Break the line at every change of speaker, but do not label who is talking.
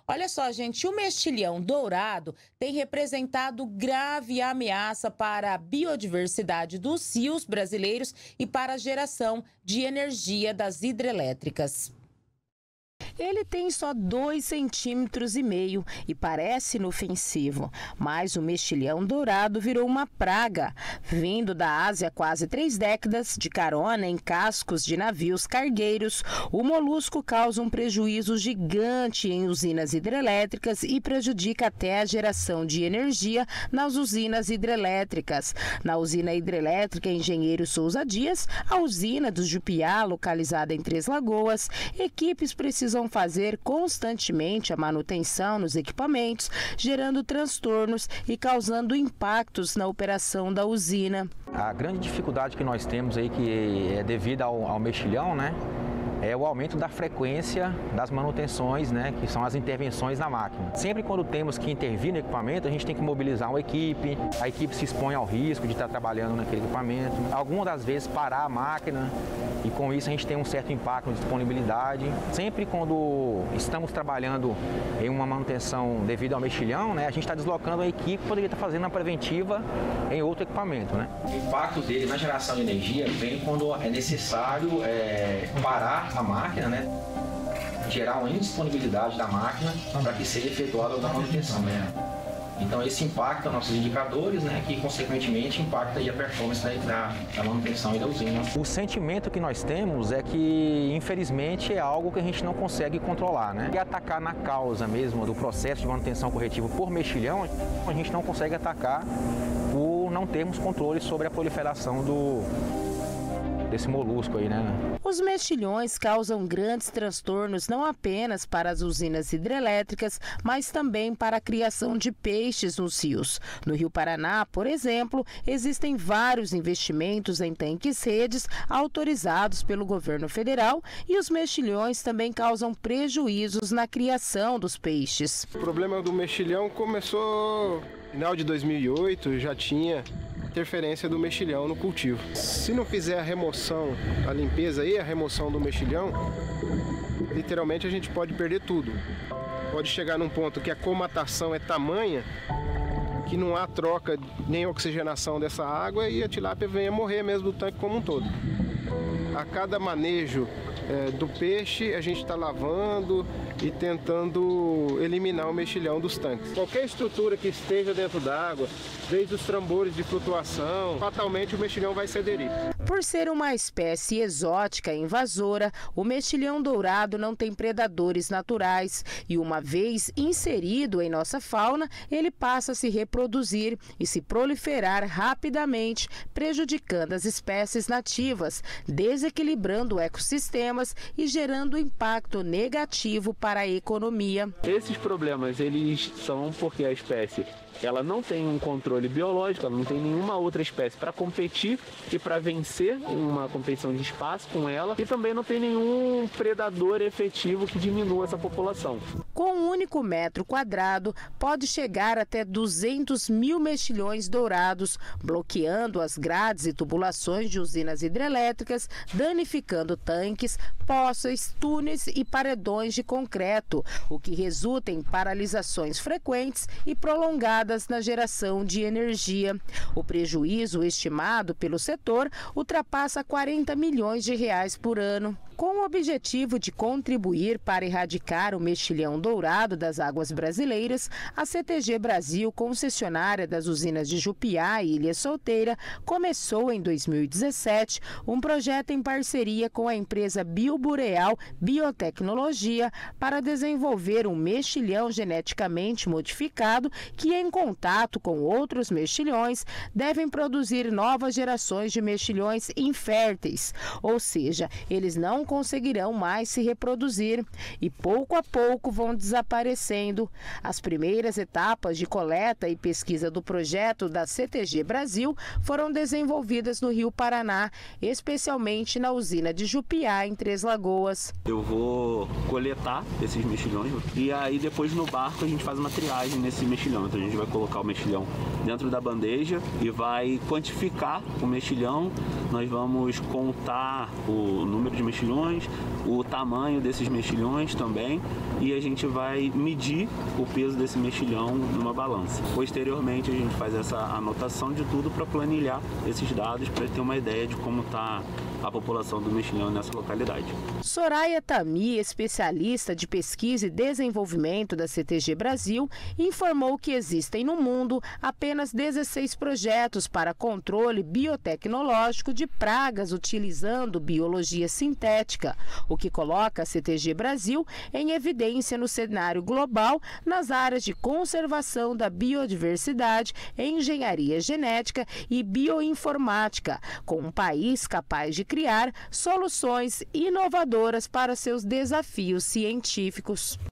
Olha só, gente, o mexilhão dourado tem representado grave ameaça para a biodiversidade dos rios brasileiros e para a geração de energia das hidrelétricas. Ele tem só 2,5 centímetros e parece inofensivo, mas o mexilhão dourado virou uma praga. Vindo da Ásia há quase 3 décadas, de carona em cascos de navios cargueiros, o molusco causa um prejuízo gigante em usinas hidrelétricas e prejudica até a geração de energia nas usinas hidrelétricas. Na usina hidrelétrica Engenheiro Souza Dias, a usina do Jupiá, localizada em Três Lagoas, equipes precisam fazer constantemente a manutenção nos equipamentos, gerando transtornos e causando impactos na operação da usina.
A grande dificuldade que nós temos aí, que é devida ao mexilhão, né? É o aumento da frequência das manutenções, né, que são as intervenções na máquina. Sempre quando temos que intervir no equipamento, a gente tem que mobilizar uma equipe, a equipe se expõe ao risco de estar trabalhando naquele equipamento. Algumas das vezes parar a máquina e com isso a gente tem um certo impacto na disponibilidade. Sempre quando estamos trabalhando em uma manutenção devido ao mexilhão, né, a gente está deslocando a equipe que poderia estar fazendo a preventiva em outro equipamento, né. O impacto dele na geração de energia vem quando é necessário parar a máquina, né? Gerar uma indisponibilidade da máquina para que seja efetuada a manutenção, né? Então esse impacta nossos indicadores, né? Que consequentemente impacta aí a performance da manutenção e da usina. O sentimento que nós temos é que infelizmente é algo que a gente não consegue controlar, né? E atacar na causa mesmo do processo de manutenção corretiva por mexilhão, a gente não consegue atacar por não termos controle sobre a proliferação desse molusco aí, né?
Os mexilhões causam grandes transtornos não apenas para as usinas hidrelétricas, mas também para a criação de peixes nos rios. No Rio Paraná, por exemplo, existem vários investimentos em tanques-redes autorizados pelo governo federal e os mexilhões também causam prejuízos na criação dos peixes.
O problema do mexilhão começou no final de 2008, já tinha interferência do mexilhão no cultivo. Se não fizer a remoção, a limpeza e a remoção do mexilhão, literalmente a gente pode perder tudo. Pode chegar num ponto que a comatação é tamanha que não há troca nem oxigenação dessa água e a tilápia vem a morrer mesmo do tanque como um todo. A cada manejo do peixe, a gente está lavando e tentando eliminar o mexilhão dos tanques. Qualquer estrutura que esteja dentro d'água, desde os tambores de flutuação, fatalmente o mexilhão vai se aderir.
Por ser uma espécie exótica e invasora, o mexilhão dourado não tem predadores naturais e, uma vez inserido em nossa fauna, ele passa a se reproduzir e se proliferar rapidamente, prejudicando as espécies nativas, desequilibrando ecossistemas e gerando impacto negativo para a economia.
Esses problemas eles são porque a espécie ela não tem um controle biológico, ela não tem nenhuma outra espécie para competir e para vencer em uma competição de espaço com ela, e também não tem nenhum predador efetivo que diminua essa população.
Com um único metro quadrado, pode chegar até 200 mil mexilhões dourados, bloqueando as grades e tubulações de usinas hidrelétricas, danificando tanques, poças, túneis e paredões de concreto, o que resulta em paralisações frequentes e prolongadas na geração de energia. O prejuízo estimado pelo setor ultrapassa 40 milhões de reais por ano. Com o objetivo de contribuir para erradicar o mexilhão dourado das águas brasileiras, a CTG Brasil, concessionária das usinas de Jupiá e Ilha Solteira, começou em 2017 um projeto em parceria com a empresa Bioboreal Biotecnologia para desenvolver um mexilhão geneticamente modificado que, em contato com outros mexilhões, devem produzir novas gerações de mexilhões inférteis, ou seja, eles não conseguirão mais se reproduzir e pouco a pouco vão desaparecendo. As primeiras etapas de coleta e pesquisa do projeto da CTG Brasil foram desenvolvidas no Rio Paraná, especialmente na usina de Jupiá, em Três Lagoas.
Eu vou coletar esses mexilhões e aí depois no barco a gente faz uma triagem nesse mexilhão. Então a gente vai colocar o mexilhão dentro da bandeja e vai quantificar o mexilhão. Nós vamos contar o número de mexilhões mexilhões, o tamanho desses mexilhões também, e a gente vai medir o peso desse mexilhão numa balança. Posteriormente, a gente faz essa anotação de tudo para planilhar esses dados, para ter uma ideia de como está a população do mexilhão nessa localidade.
Soraya Tami, especialista de pesquisa e desenvolvimento da CTG Brasil, informou que existem no mundo apenas 16 projetos para controle biotecnológico de pragas utilizando biologia sintética, o que coloca a CTG Brasil em evidência no cenário global nas áreas de conservação da biodiversidade, engenharia genética e bioinformática, com um país capaz de criar soluções inovadoras para seus desafios científicos.